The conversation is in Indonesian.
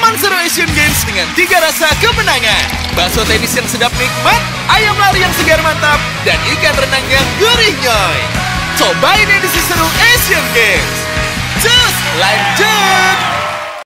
Tonton seru Asian Games dengan 3 rasa kemenangan. Bakso tenis yang sedap nikmat, ayam lari yang segar mantap, dan ikan renang yang gurih nyoy. Cobain edisi seru Asian